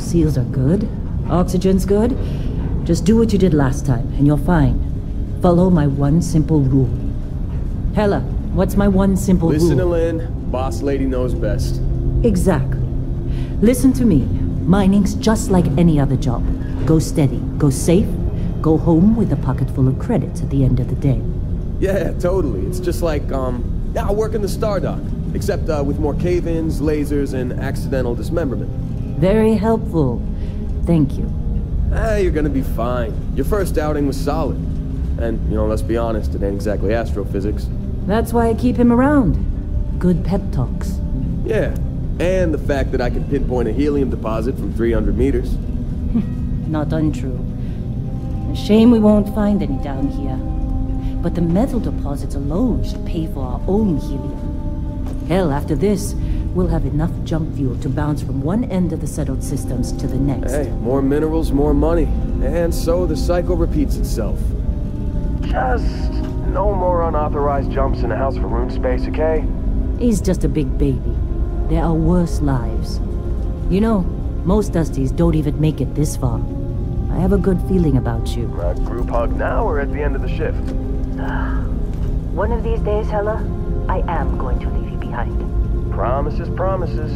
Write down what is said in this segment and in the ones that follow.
Seals are good. Oxygen's good. Just do what you did last time, and you're fine. Follow my one simple rule. Hella, what's my one simple rule? Listen to Lynn. Boss lady knows best. Exactly. Listen to me. Mining's just like any other job. Go steady, go safe, go home with a pocket full of credits at the end of the day. Yeah, totally. It's just like, working the Stardock. Except, with more cave-ins, lasers, and accidental dismemberment. Very helpful. Thank you. You're gonna be fine. Your first outing was solid. And, let's be honest, it ain't exactly astrophysics. That's why I keep him around. Good pep talks. Yeah, and the fact that I can pinpoint a helium deposit from 300 meters. Not untrue. A shame we won't find any down here. But the metal deposits alone should pay for our own helium. Hell, after this, we'll have enough jump fuel to bounce from one end of the settled systems to the next. Hey, more minerals, more money. And so the cycle repeats itself. Just no more unauthorized jumps in the house for room space, okay? He's just a big baby. There are worse lives. You know, most Dusties don't even make it this far. I have a good feeling about you. Group hug now or at the end of the shift? One of these days, Hella, I am going to leave you behind. Promises, promises.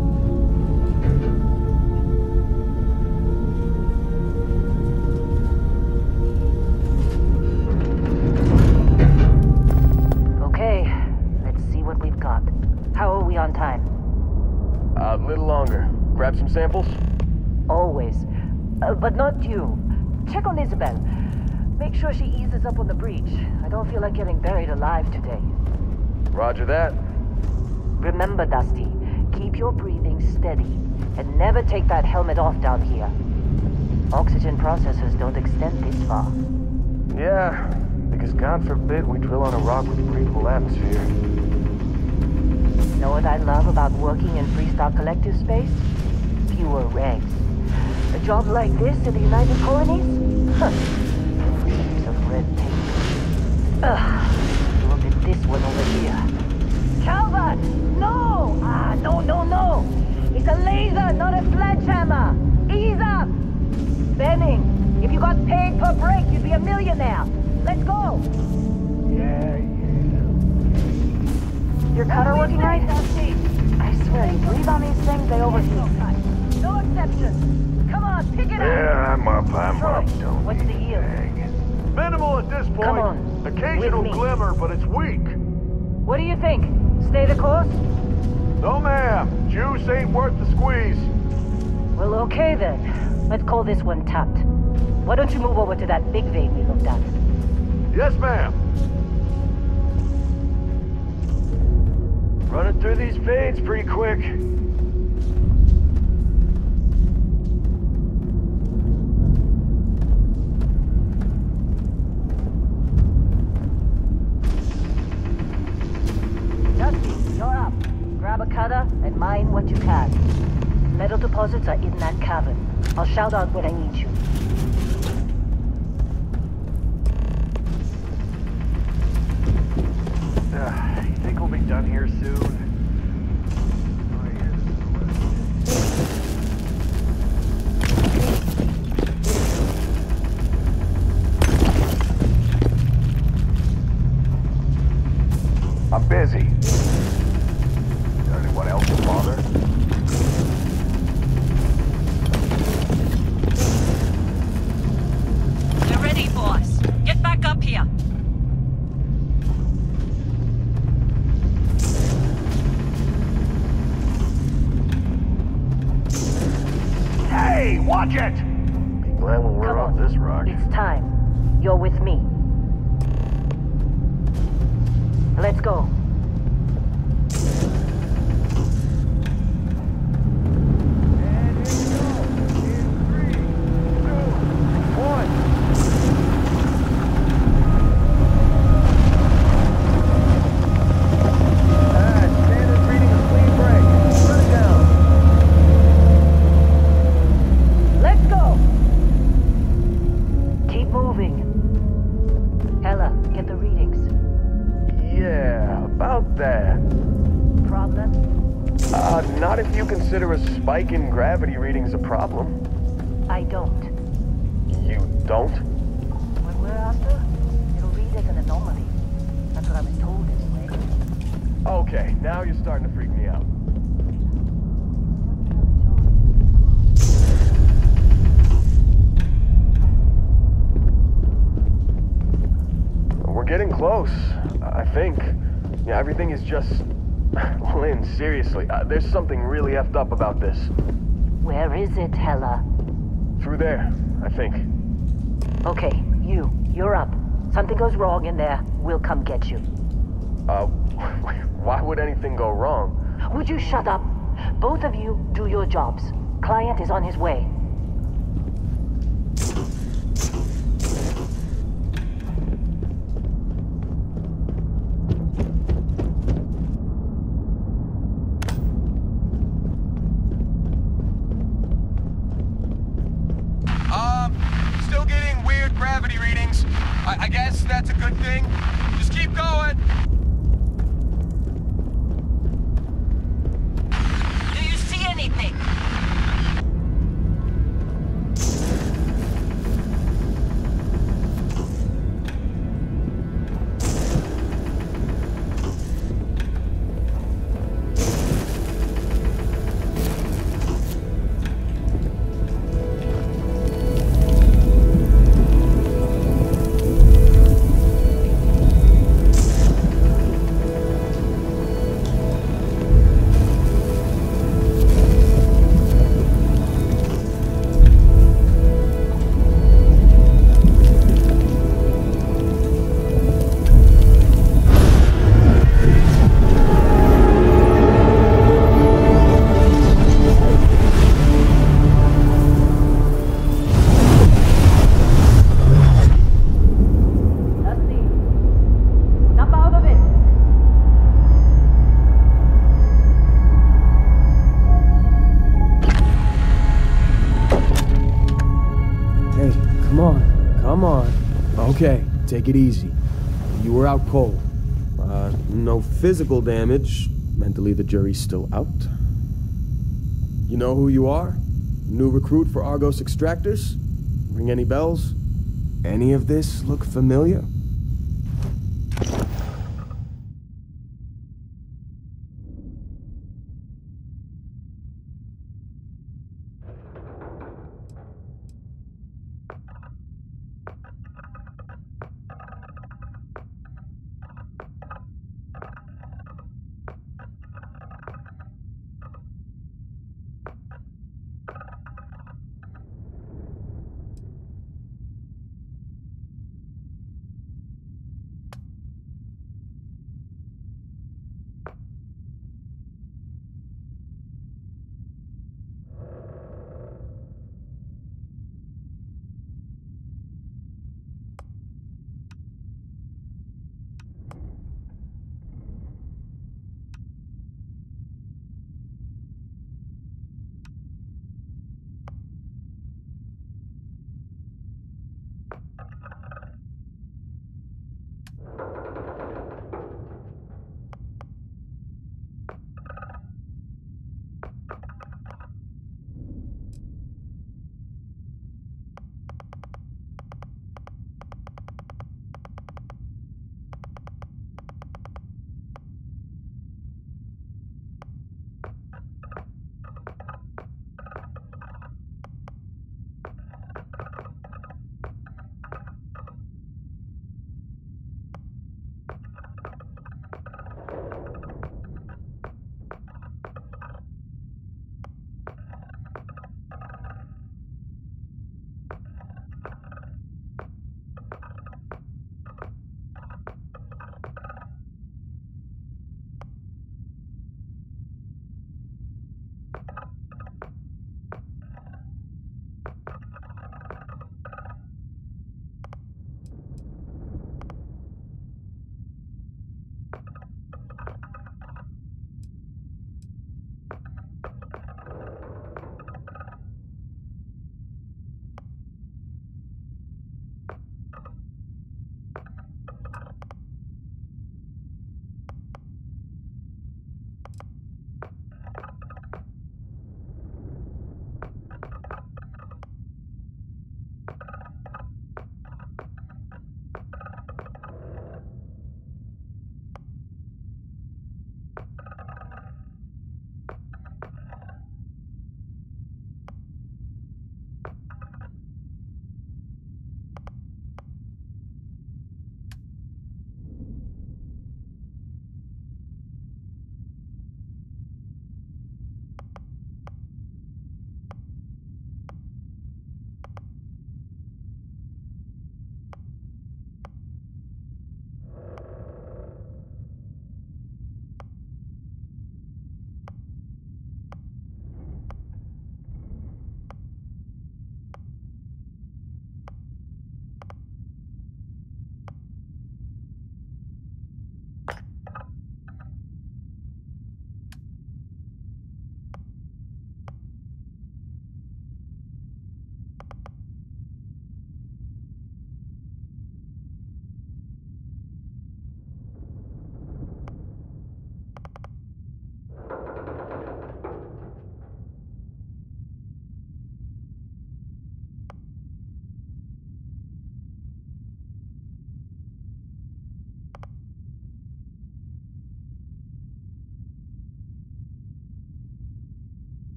Okay, let's see what we've got. How are we on time? A little longer. Grab some samples? Always. But not you. Check on Isabel. Make sure she eases up on the breach. I don't feel like getting buried alive today. Roger that. Remember, Dusty, keep your breathing steady, and never take that helmet off down here. Oxygen processors don't extend this far. Yeah, because God forbid we drill on a rock with a breathable atmosphere. Know what I love about working in Freestar Collective space? Fewer regs. A job like this in the United Colonies? Huh. Heaps of red tape. Look at this one over here. Calvert! No! No! It's a laser, not a sledgehammer! Ease up! Benning, if you got paid per break, you'd be a millionaire. Let's go! Yeah. Your cutter working right? I swear, you breathe on these things, they overheat. No exception. Come on, pick it up! Yeah, I'm up. Don't What's the need yield? anything. Minimal at this point. Come on, Occasional with me. glimmer, but it's weak. What do you think? Stay the course? No, ma'am. Juice ain't worth the squeeze. Well, okay then. Let's call this one tapped. Why don't you move over to that big vein we looked at? Yes, ma'am. Running through these veins pretty quick. Dusty, you're up. Grab a cutter and mine what you can. Metal deposits are in that cavern. I'll shout out when I need you. You think we'll be done here soon? I'm busy. Anyone else to bother? We're ready, boss. Get back up here. Hey, watch it! Be glad when we're Come off on. this rock. It's time. You're with me. Let's go. Let's go. Keep moving. Hella, get the readings. Yeah, spike in gravity readings a problem. I don't. You don't? What we're after, it'll read as an anomaly. That's what I was told anyway. Okay, now you're starting to freak me out. We're getting close, I think. Yeah, everything is just... Lynn, seriously, there's something really effed up about this. Where is it, Hella? Through there, I think. Okay, you're up. Something goes wrong in there, we'll come get you. Why would anything go wrong? Would you shut up? Both of you do your jobs. Client is on his way. Still getting weird gravity readings. I guess that's a good thing. Just keep going. Do you see anything? Come on. Okay, take it easy. You were out cold. No physical damage. Mentally, the jury's still out. You know who you are? New recruit for Argos Extractors? Ring any bells? Any of this look familiar?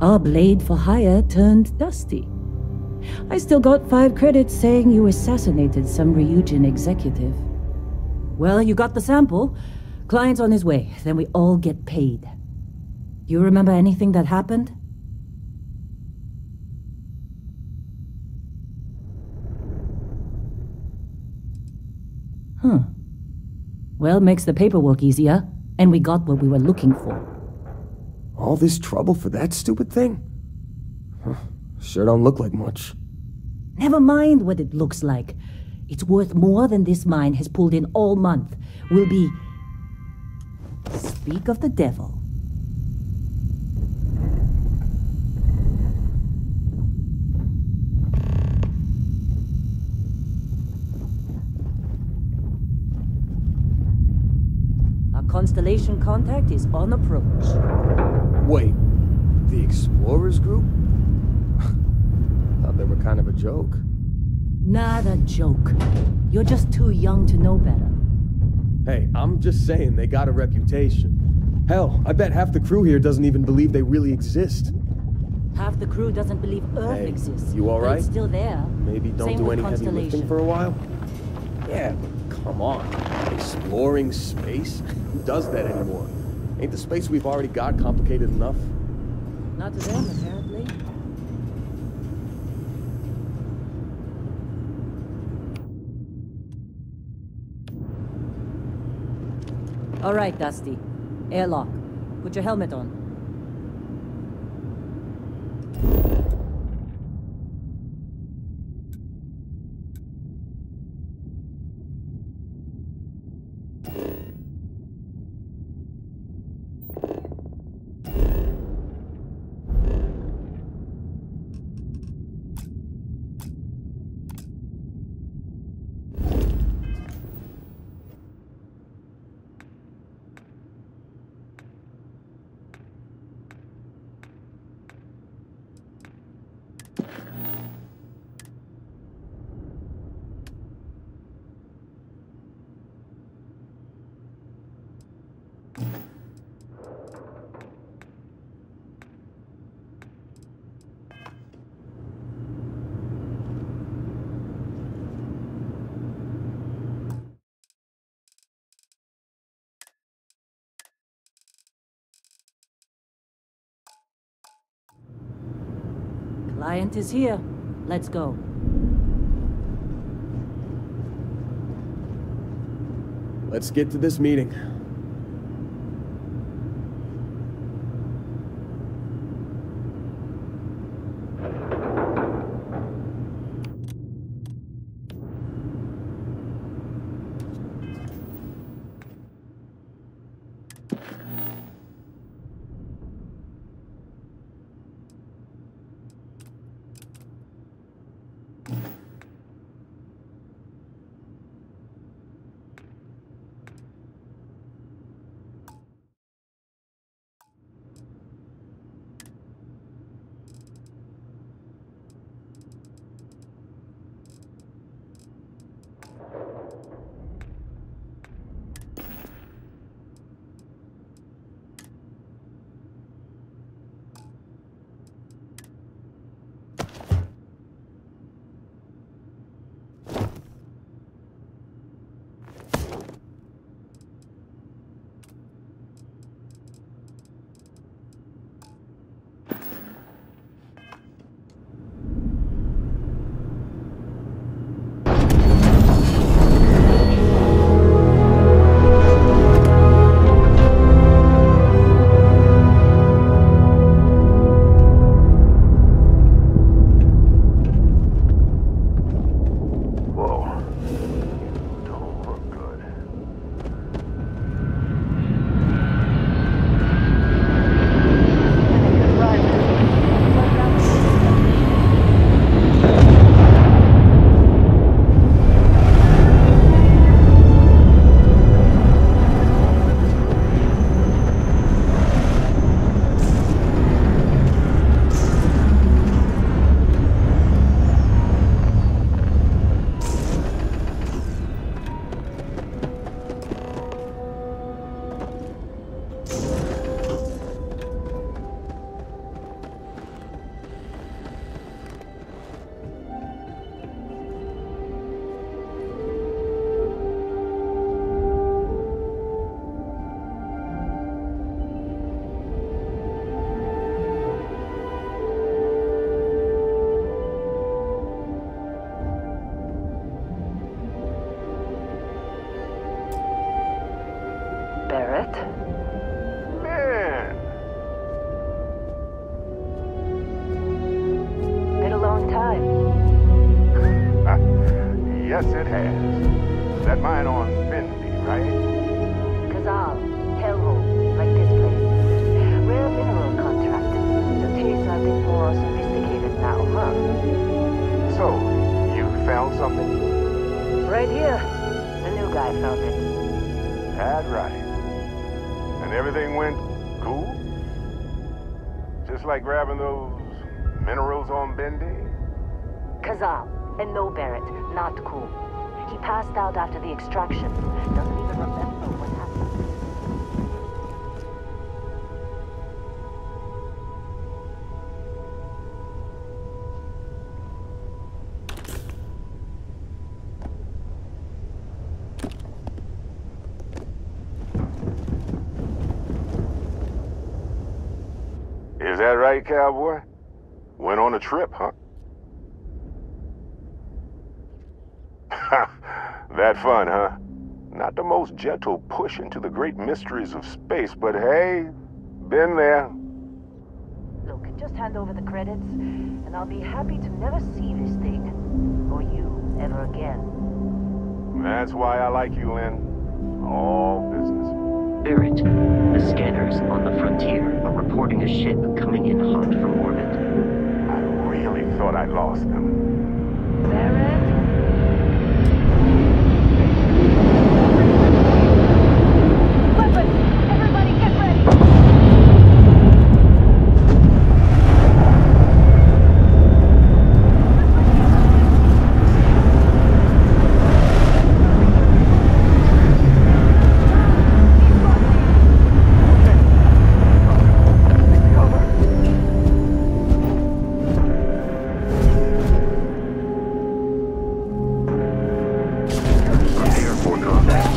Our blade for hire turned dusty. I still got 5 credits saying you assassinated some Ryujin executive. Well, you got the sample. Client's on his way, then we all get paid. You remember anything that happened? Huh. Well, makes the paperwork easier, and we got what we were looking for. All this trouble for that stupid thing? Huh. Sure don't look like much. Never mind what it looks like. It's worth more than this mine has pulled in all month. We'll be... Speak of the devil. Our Constellation contact is on approach. Wait, the Explorers group? Thought they were kind of a joke. Not a joke. You're just too young to know better. Hey, I'm just saying they got a reputation. Hell, I bet half the crew here doesn't even believe they really exist. Half the crew doesn't believe Earth Hey, exists. you all but right? It's still there. Maybe don't Same do with any heavy lifting Constellation. for a while? Yeah, but come on. Exploring space? Who does that anymore? Ain't the space we've already got complicated enough? Not to them, apparently. All right, Dusty. Airlock. Put your helmet on. Client is here. Let's go. Let's get to this meeting. Barrett. Man, Been a long time. yes it has. That mine on Bendy, right? Kazal, hellhole, like this place. Rare mineral contract. The tastes are a bit more sophisticated now, huh? So, you found something? Right here. The new guy found it. That's right. And everything went cool? Just like grabbing those minerals on Bendy? Kazal, and no Barrett, not cool. He passed out after the extraction. Doesn't even remember what happened. Is that right, cowboy? Went on a trip, huh? That fun, huh? Not the most gentle push into the great mysteries of space, but hey, been there. Look, just hand over the credits, and I'll be happy to never see this thing, or you, ever again. That's why I like you, Lynn. All business. Barrett, the scanners on the frontier are reporting a ship coming in hot from orbit. I really thought I lost them. Barrett? Weapons! Everybody get ready! Prepare for combat.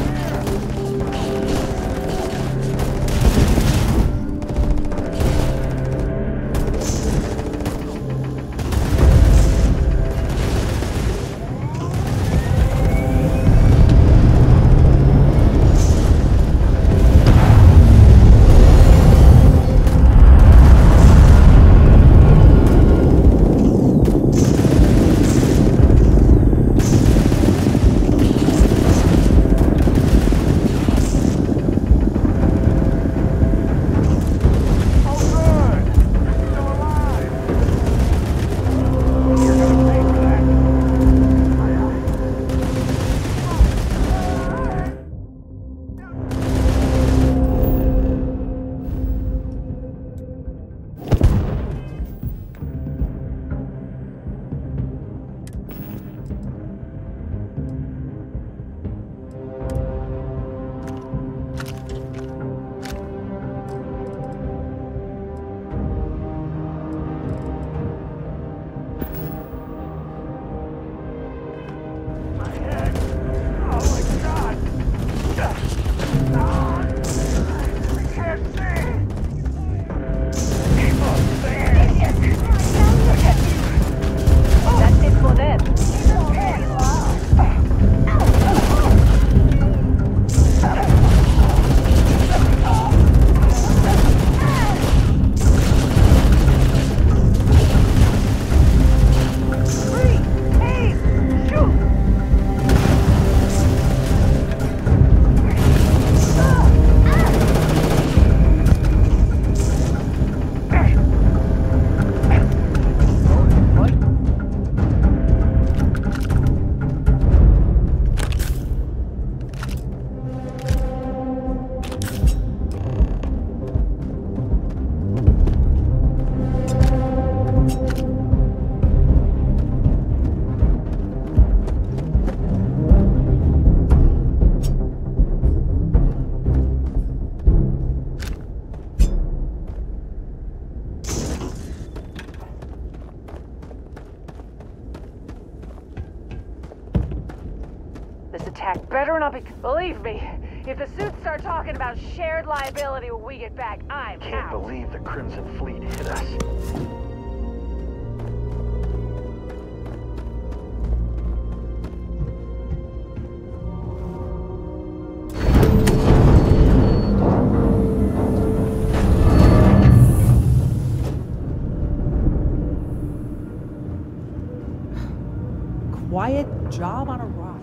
This attack better not be... Believe me, if the suits start talking about shared liability when we get back, I'm Can't out. believe the Crimson Fleet hit us. job on a rock.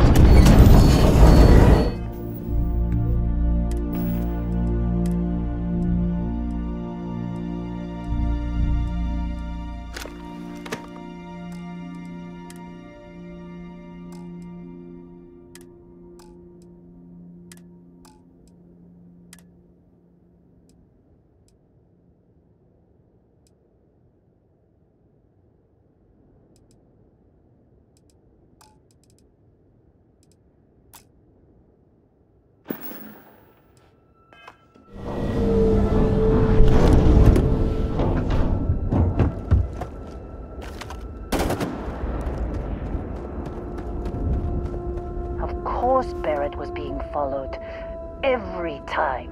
Of course Barrett was being followed. Every time.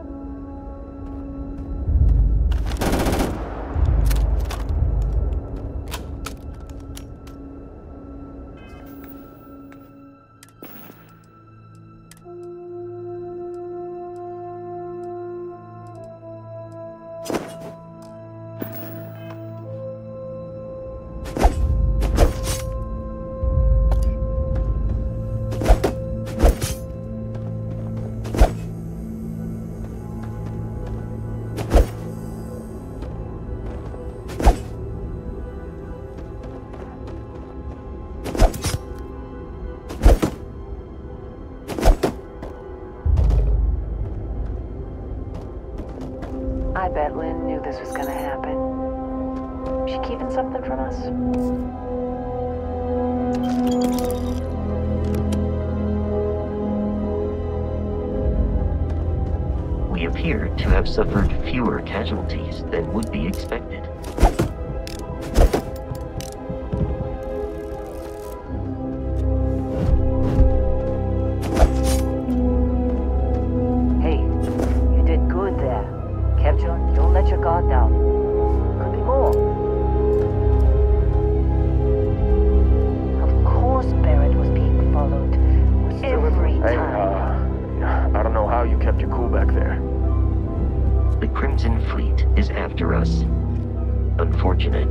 I bet Lynn knew this was gonna happen. She keeping something from us? We appear to have suffered fewer casualties than would be expected. Hey, you did good there. Kevjon, don't let your guard down. Could be more. Of course Barrett was being followed. Every time. I don't know how you kept your cool back there. The Crimson Fleet is after us. Unfortunate.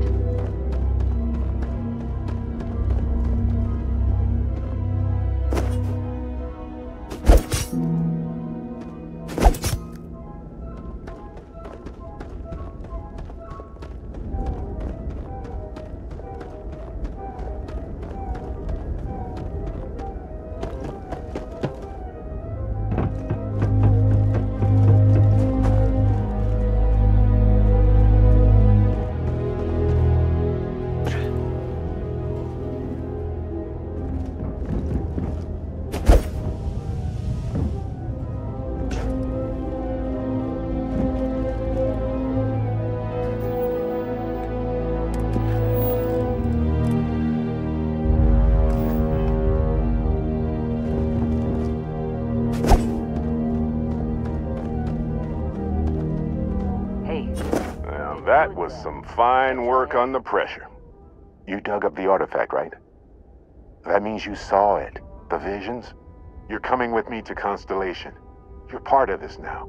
That was some fine work under pressure. You dug up the artifact, right? That means you saw it. The visions? You're coming with me to Constellation. You're part of this now.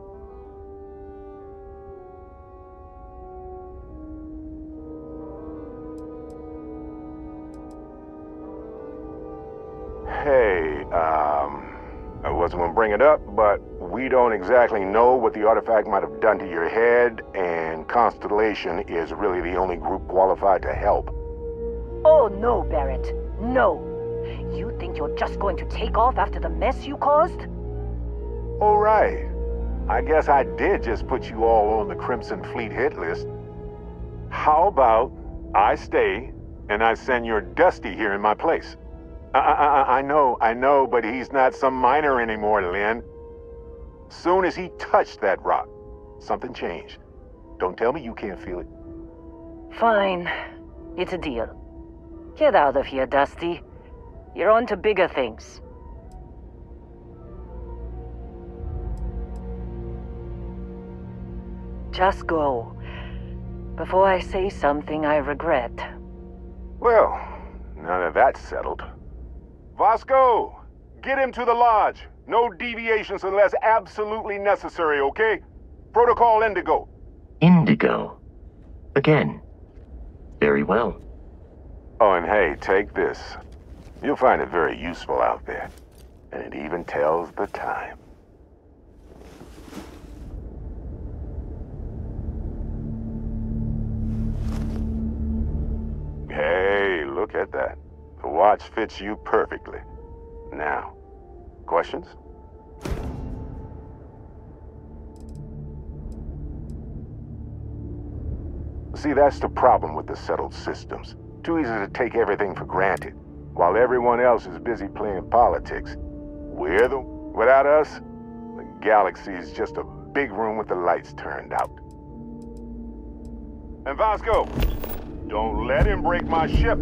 Hey, I wasn't gonna bring it up, but we don't exactly know what the artifact might have done to your head, and Constellation is really the only group qualified to help. Oh no, Barrett. No. You think you're just going to take off after the mess you caused? All right. I guess I did just put you all on the Crimson Fleet hit list. How about I stay and I send your Dusty here in my place? I know, but he's not some miner anymore, Lynn. Soon as he touched that rock, something changed. Don't tell me you can't feel it. Fine. It's a deal. Get out of here, Dusty. You're on to bigger things. Just go. Before I say something I regret. Well, now that that's settled. Vasco, get him to the lodge. No deviations unless absolutely necessary, okay? Protocol Indigo. Indigo? Again. Very well. Oh, and hey, take this. You'll find it very useful out there. And it even tells the time. Hey, look at that. The watch fits you perfectly. Now, questions? See, that's the problem with the settled systems. Too easy to take everything for granted, while everyone else is busy playing politics. Without us, the galaxy is just a big room with the lights turned out. And Vasco, don't let him break my ship.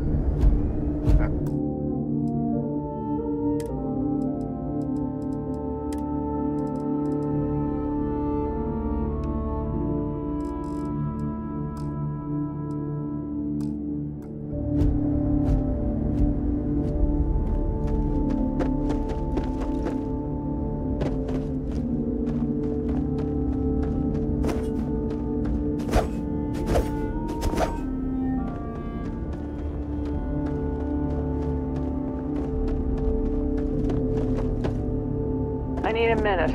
I need a minute.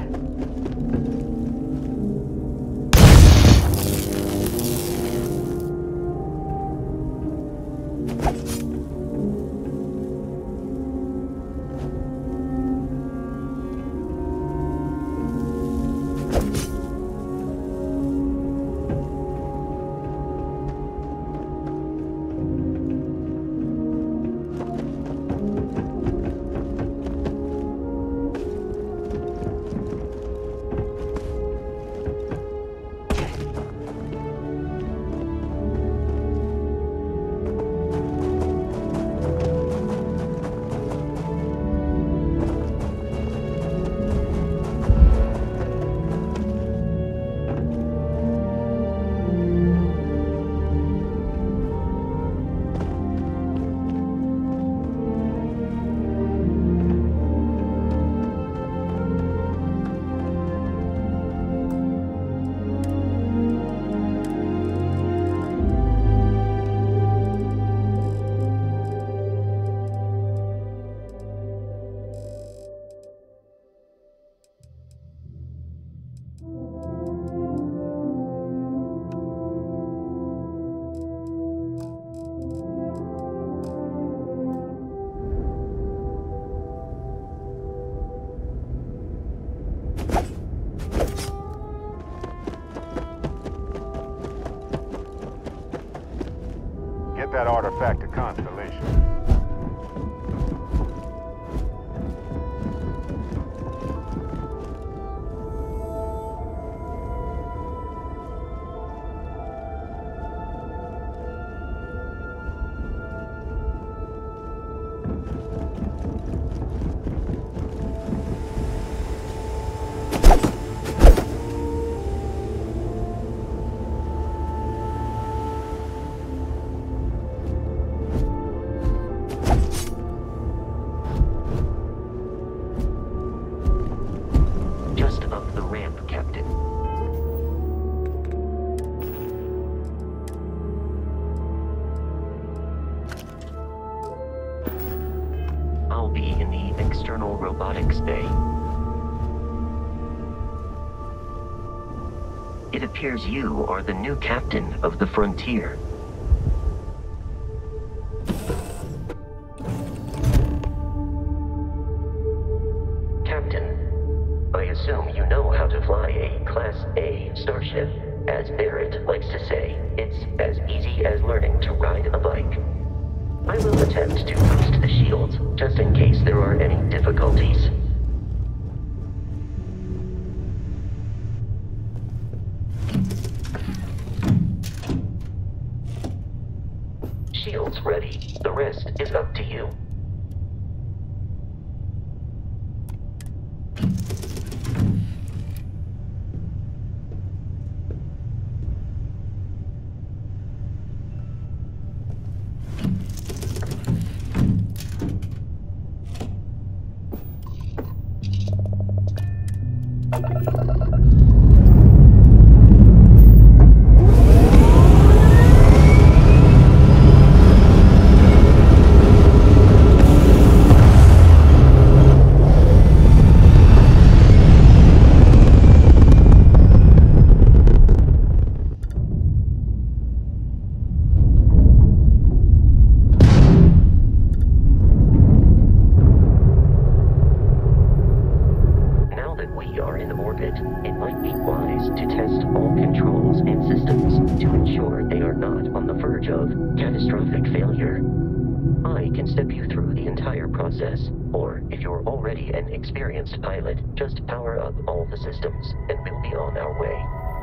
Get that artifact to Constellation. I'll be in the external robotics bay. It appears you are the new captain of the Frontier. Captain, I assume you know how to fly a Class A starship. As Barrett likes to say, it's as easy as learning to ride a bike. I will attempt to boost the shields, just in case there are any difficulties. Shields ready. The rest is up to you. might be wise to test all controls and systems to ensure they are not on the verge of catastrophic failure. I can step you through the entire process, or if you're already an experienced pilot, just power up all the systems, and we'll be on our way.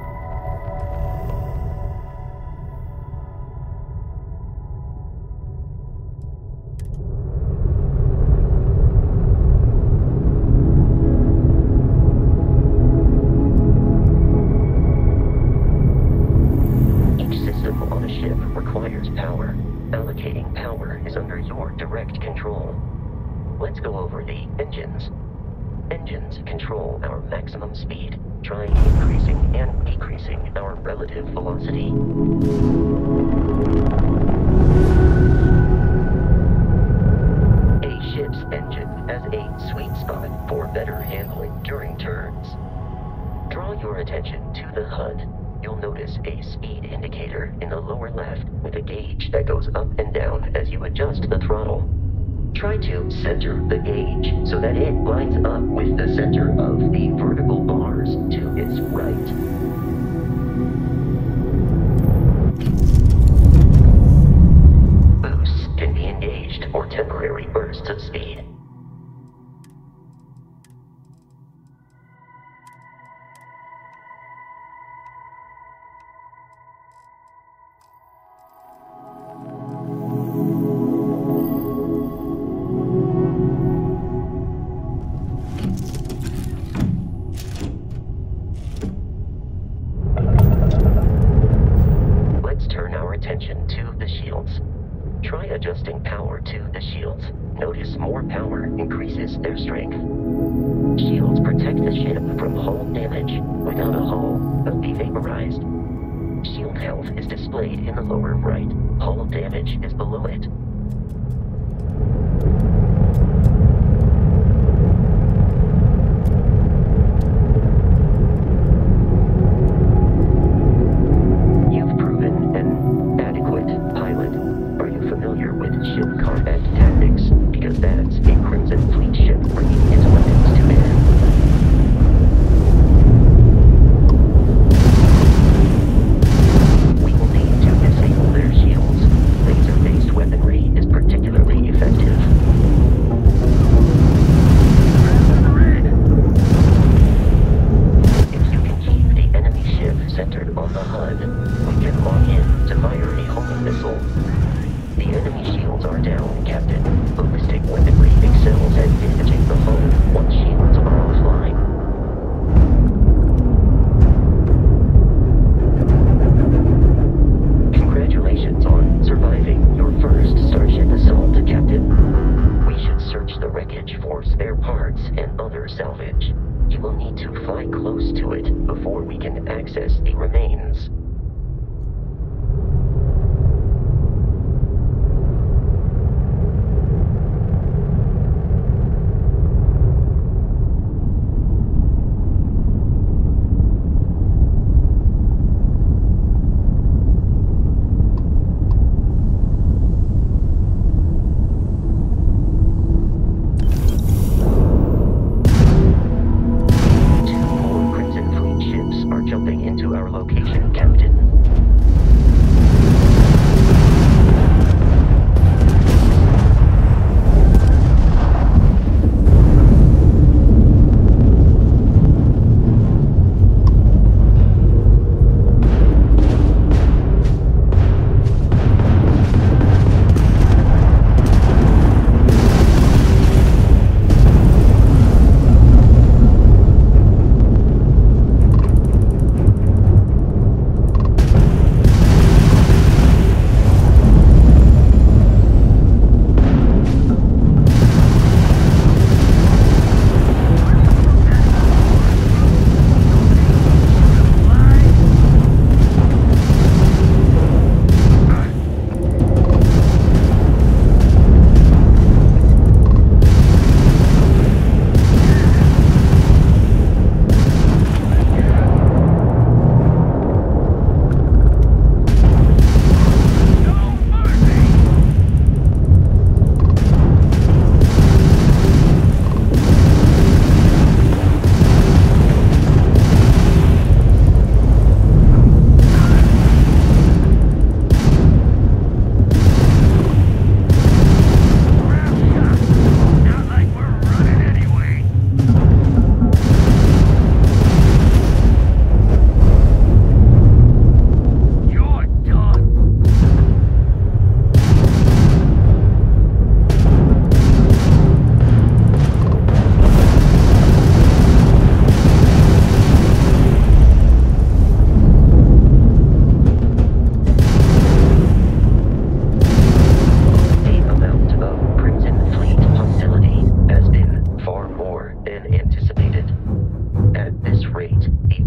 Let's go over the engines. Engines control our maximum speed, trying increasing and decreasing our relative velocity. A ship's engine has a sweet spot for better handling during turns. Draw your attention to the HUD. You'll notice a speed indicator in the lower left with a gauge that goes up and down as you adjust the throttle. Try to center the gauge so that it lines up with the center of the vertical bars to its right. Boosts can be engaged for temporary bursts of speed. Try adjusting power to the shields. Notice more power increases their strength. Shields protect the ship from hull damage. Without a hull, they'll be vaporized. Shield health is displayed in the lower right. Hull damage is below it.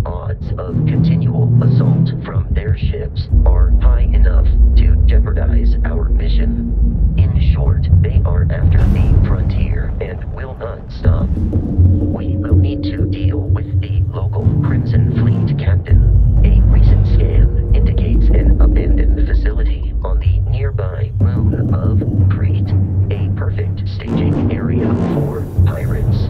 odds of continual assault from their ships are high enough to jeopardize our mission. In short, they are after the frontier and will not stop. We will need to deal with the local Crimson Fleet captain. A recent scan indicates an abandoned facility on the nearby moon of Crete, a perfect staging area for pirates.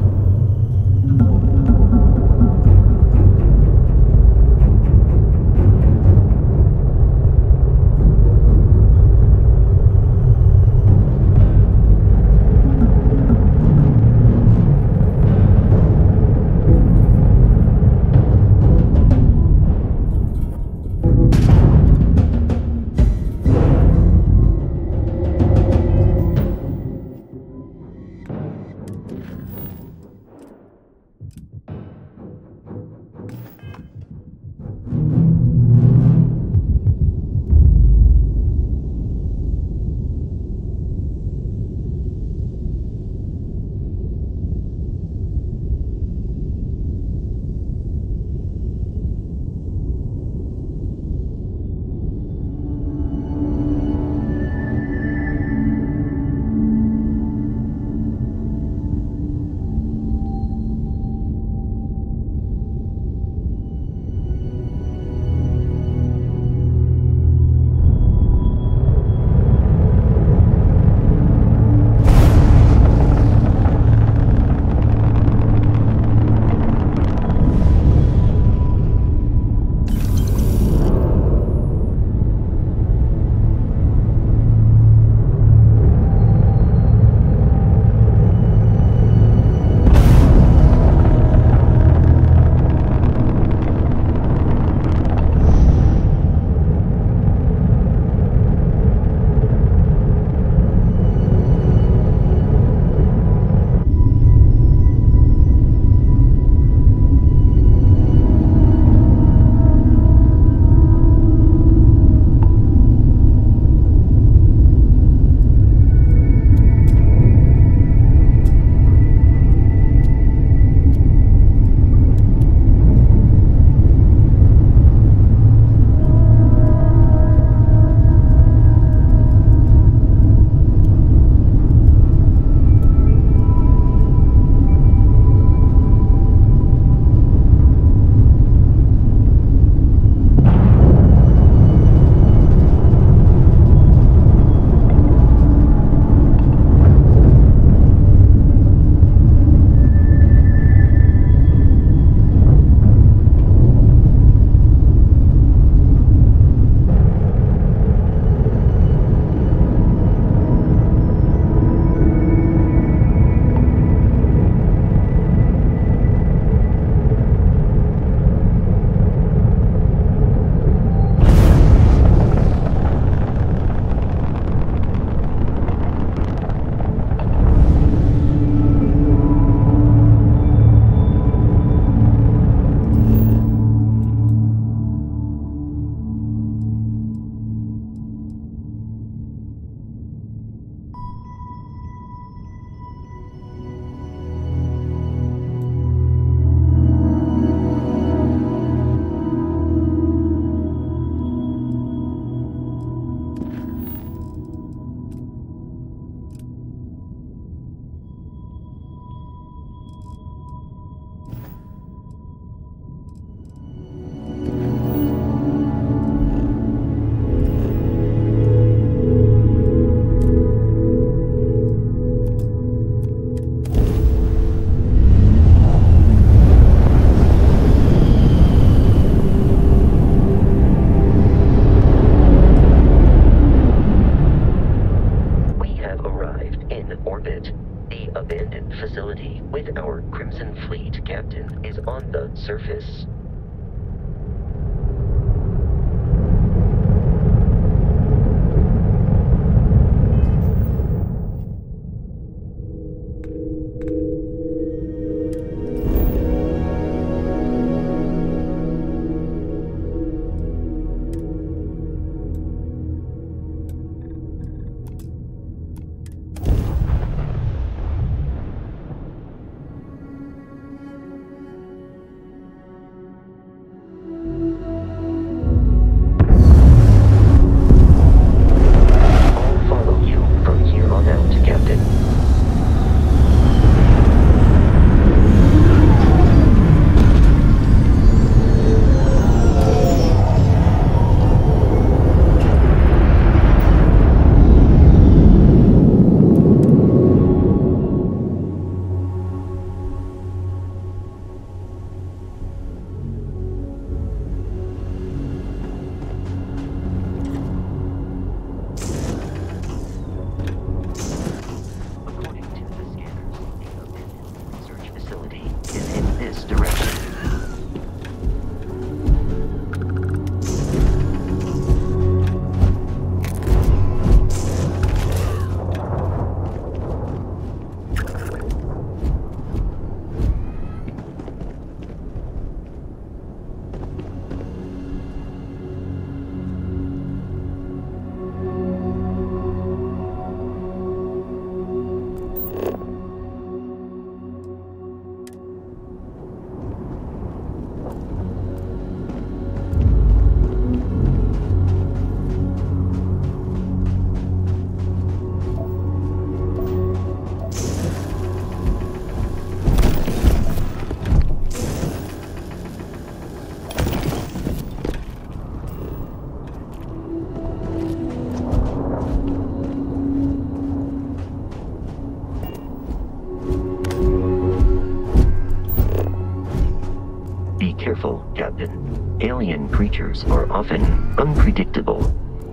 Captain. Alien creatures are often unpredictable.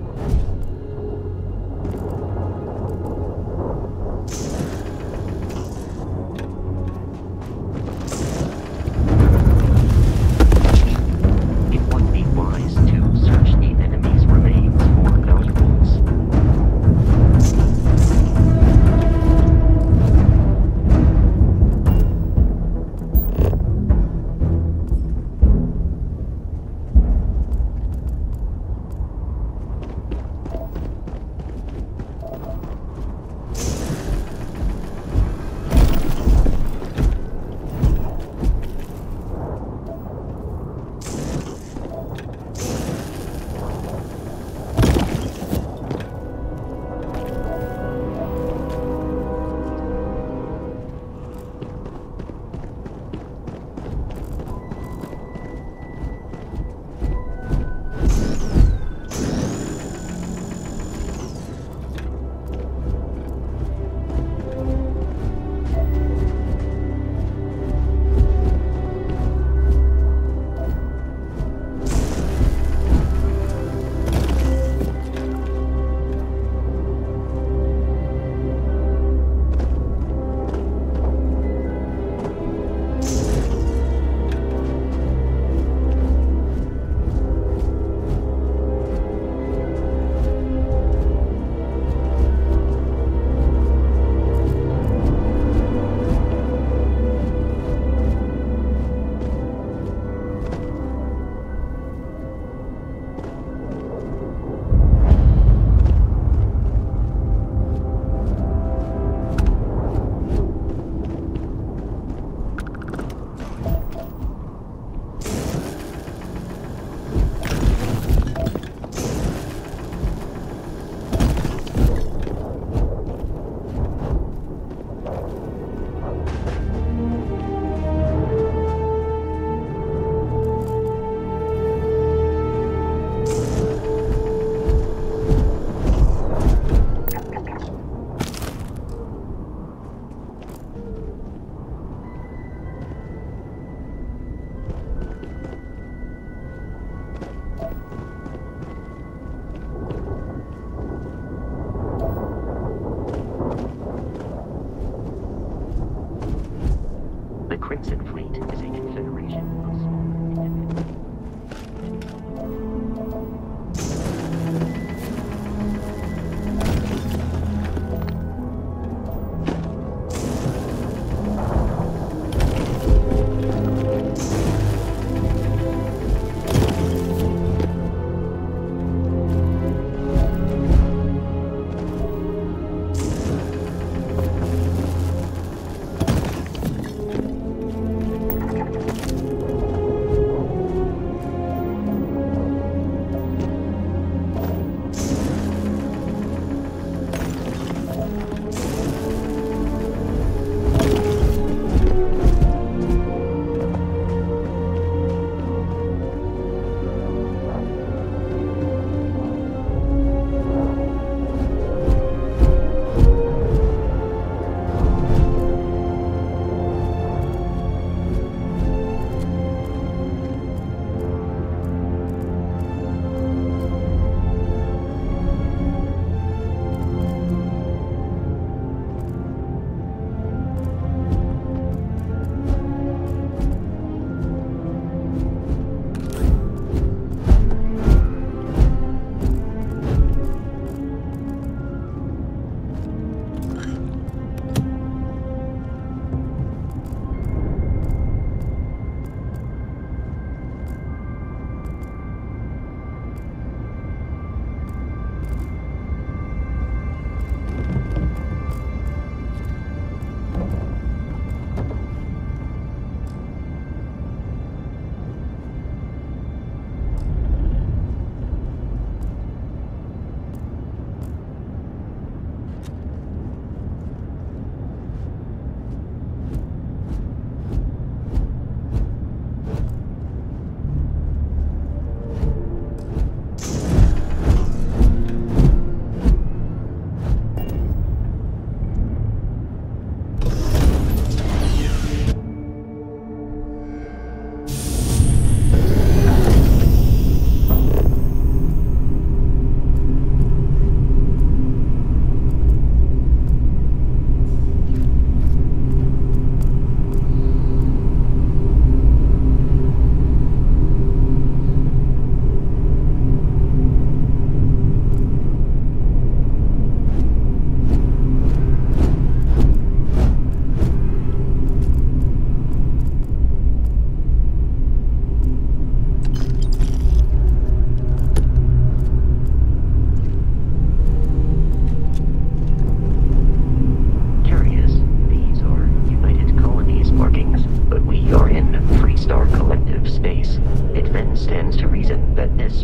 It would be wise to search the enemy's remains for valuables.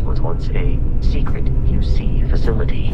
This was once a secret UC facility.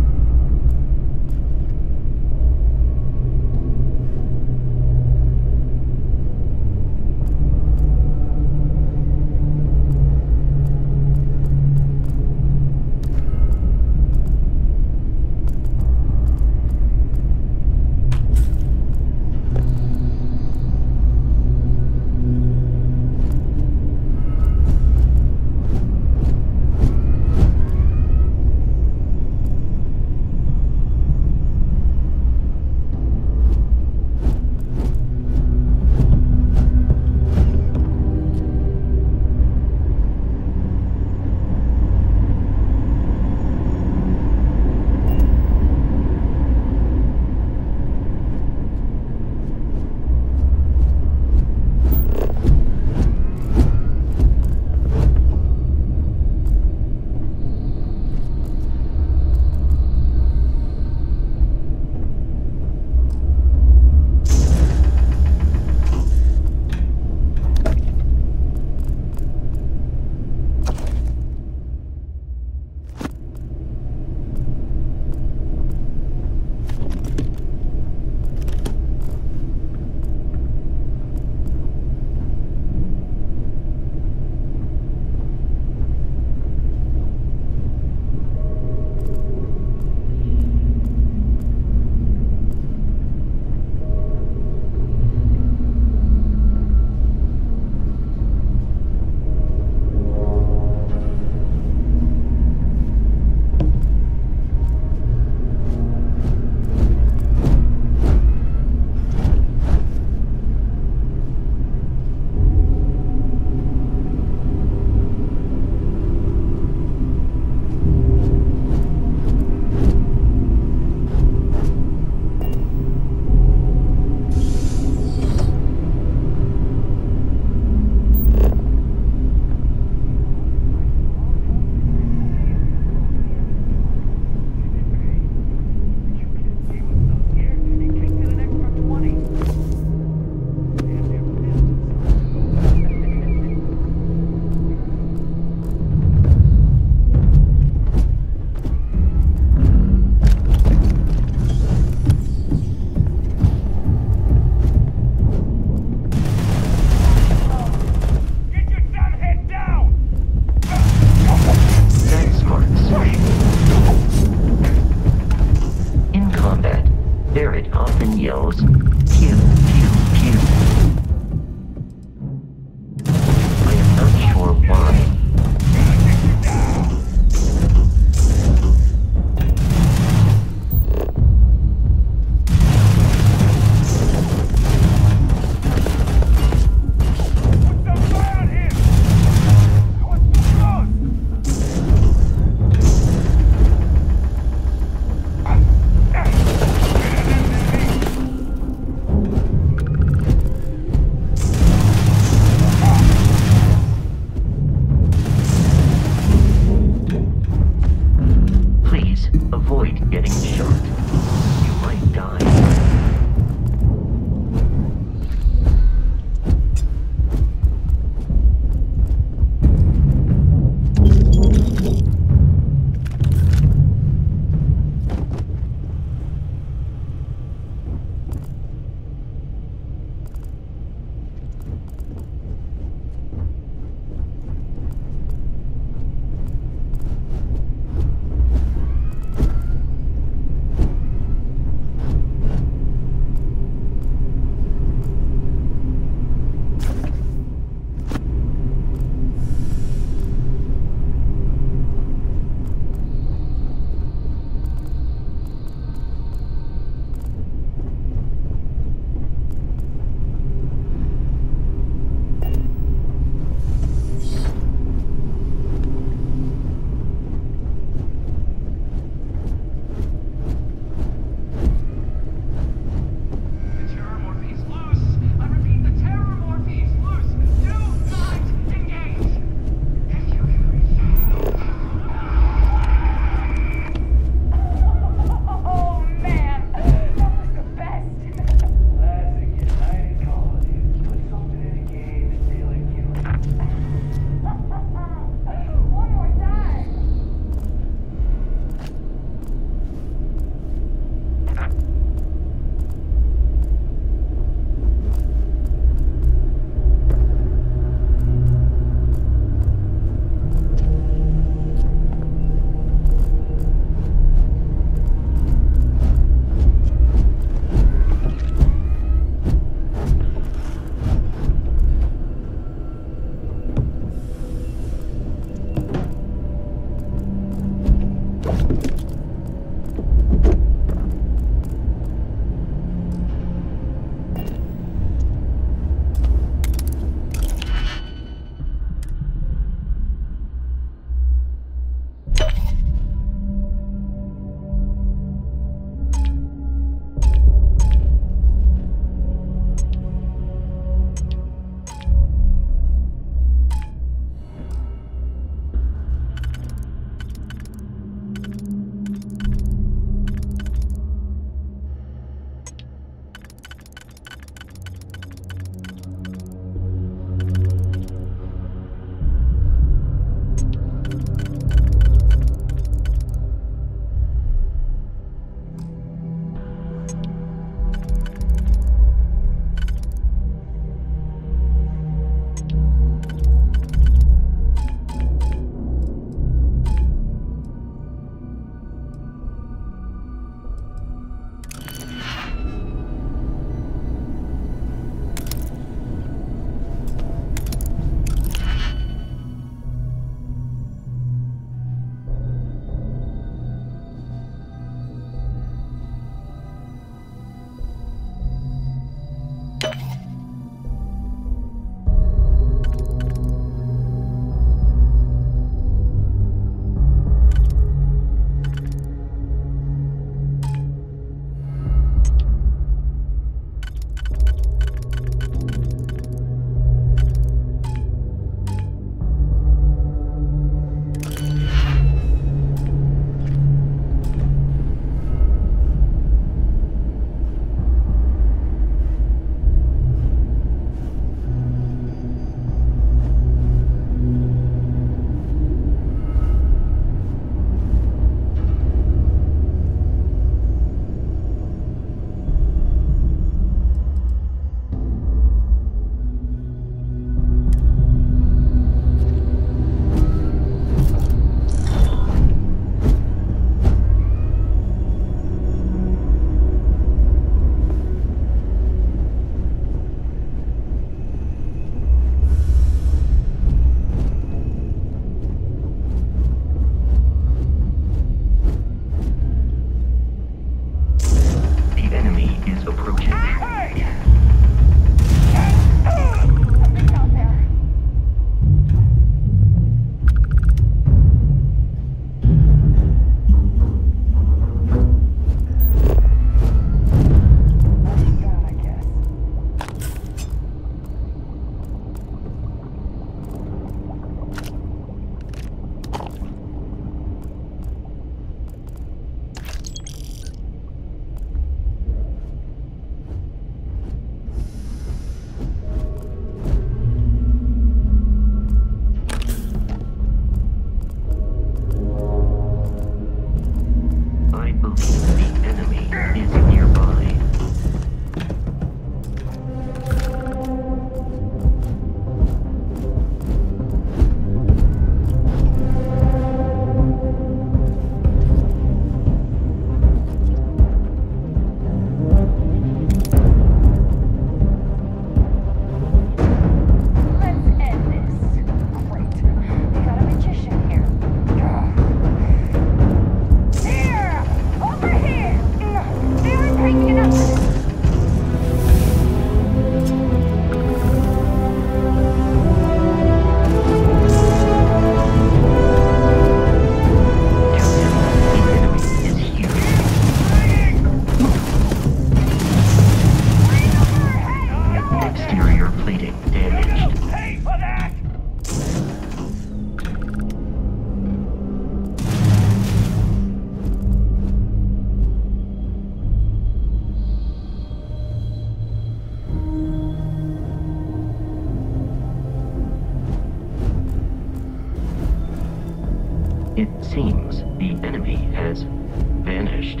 It seems the enemy has vanished.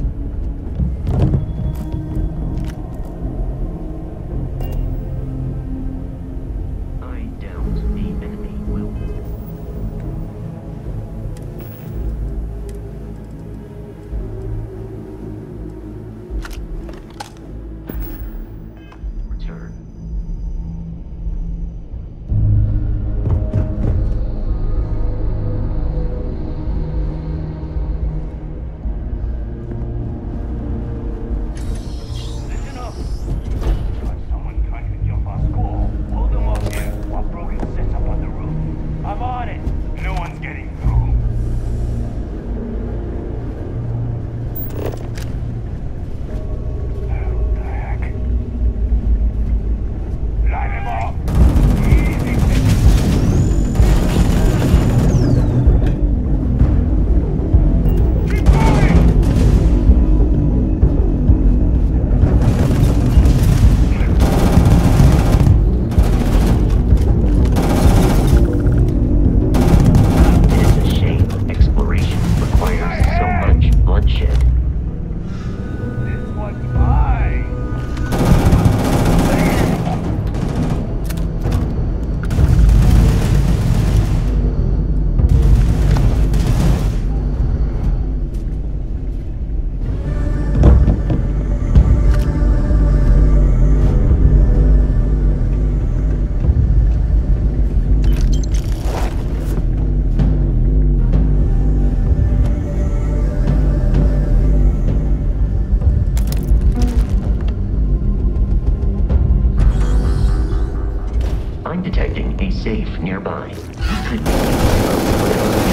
I doubt the enemy will return. Listen up. Got someone trying to jump our school. Hold them up here while Brogan sets up on the roof. I'm on it. No one's getting through. What the heck? Line him up. Easy. Keep going. It is a shame exploration requires so much bloodshed. This one's mine. I'm detecting a safe nearby. It could be whatever.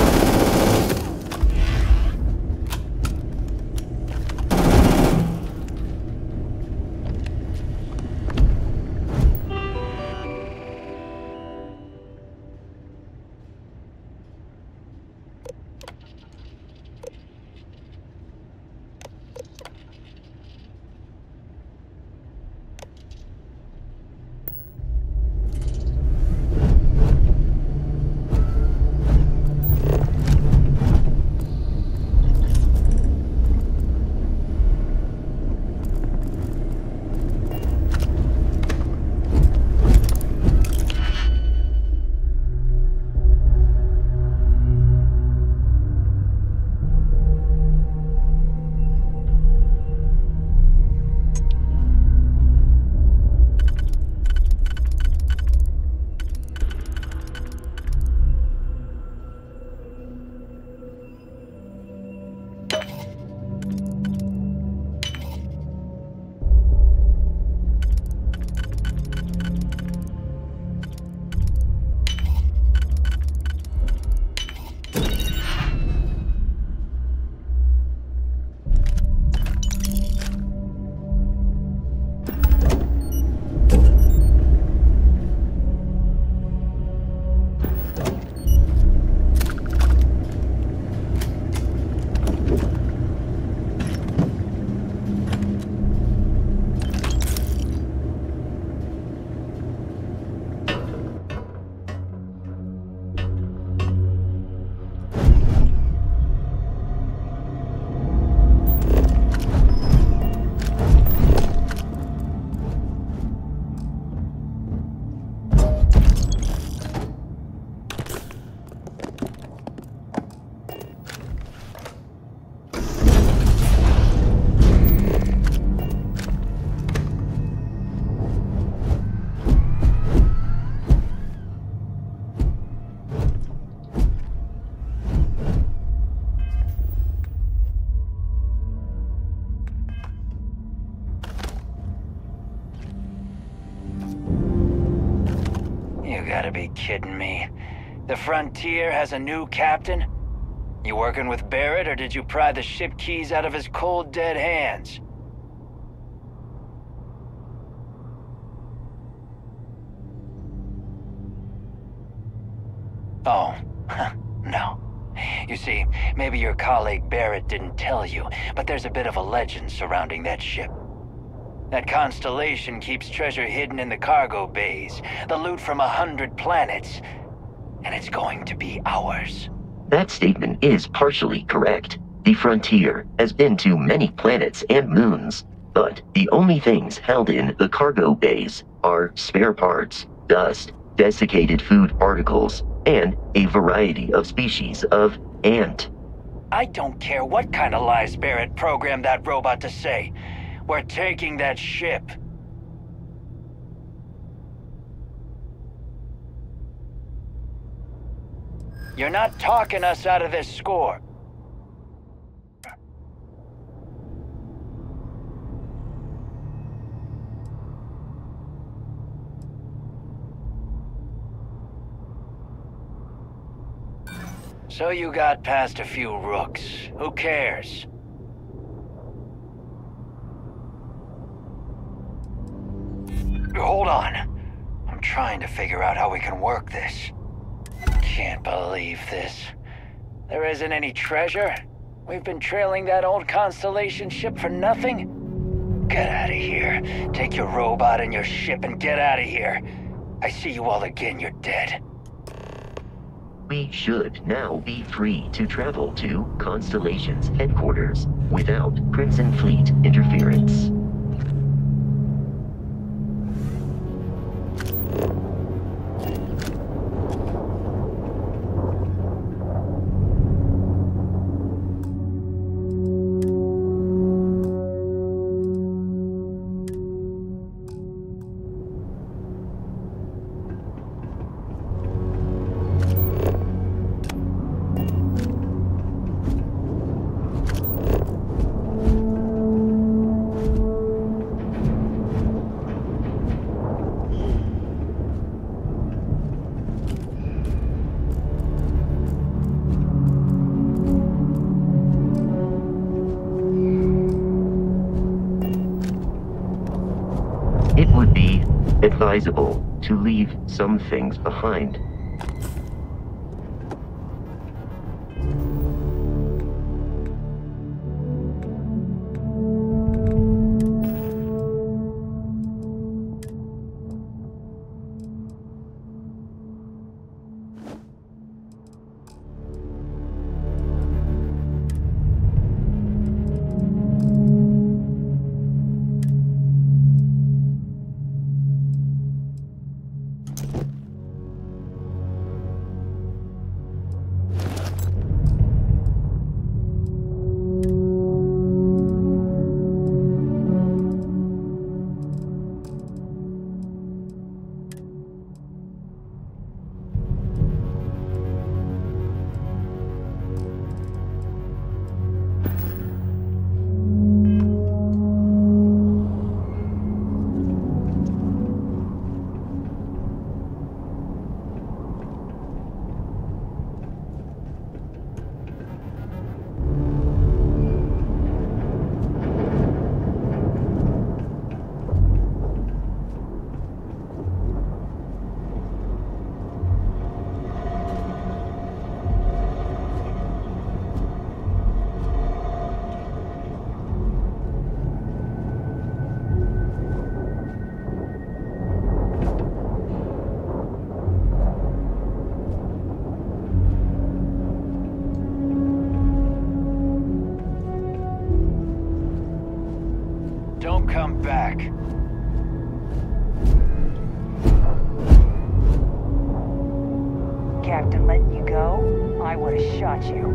You gotta be kidding me. The Frontier has a new captain? You working with Barrett, or did you pry the ship keys out of his cold, dead hands? Oh, no. You see, maybe your colleague Barrett didn't tell you, but there's a bit of a legend surrounding that ship. That constellation keeps treasure hidden in the cargo bays, the loot from 100 planets, and it's going to be ours. That statement is partially correct. The Frontier has been to many planets and moons, but the only things held in the cargo bays are spare parts, dust, desiccated food particles, and a variety of species of ant. I don't care what kind of lies Barrett programmed that robot to say. We're taking that ship. You're not talking us out of this score. So you got past a few rooks. Who cares? Hold on. I'm trying to figure out how we can work this. Can't believe this. There isn't any treasure? We've been trailing that old Constellation ship for nothing? Get out of here. Take your robot and your ship and get out of here. I see you all again, you're dead. We should now be free to travel to Constellation's headquarters without Crimson Fleet interference. It would be advisable to leave some things behind. Don't come back. Captain letting you go? I would have shot you.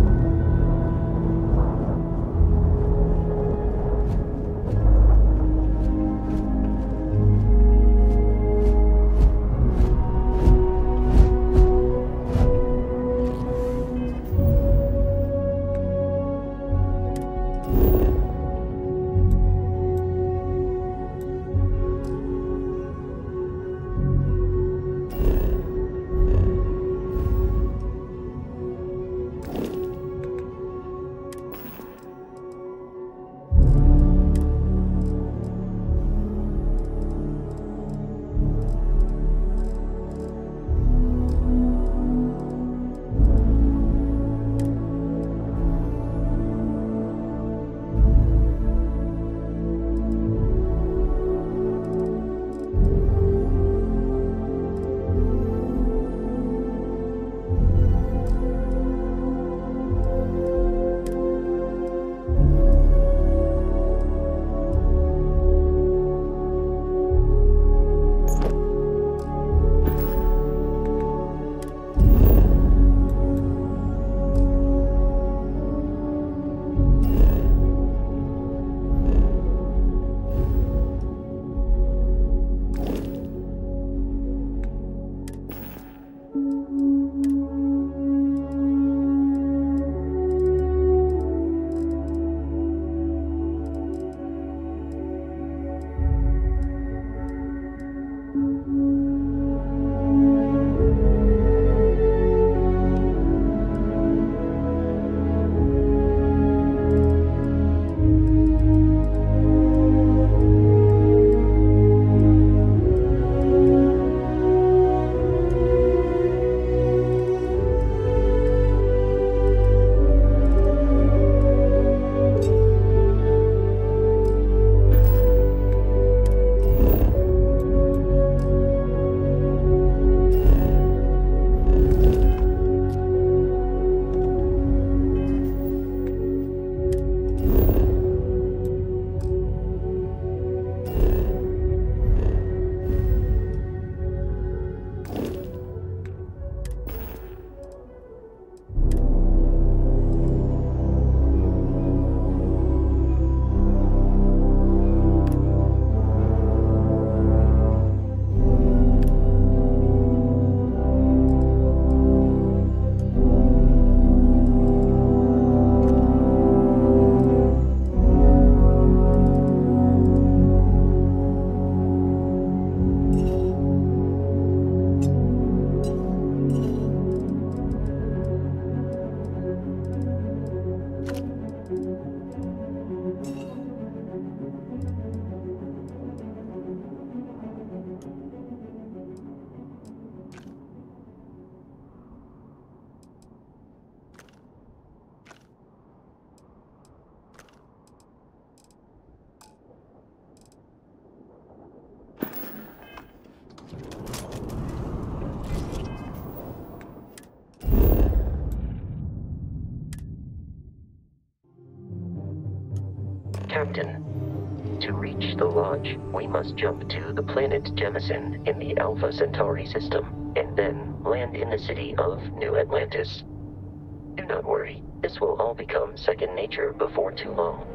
Captain. To reach the Lodge, we must jump to the planet Jemison in the Alpha Centauri system, and then land in the city of New Atlantis. Do not worry, this will all become second nature before too long.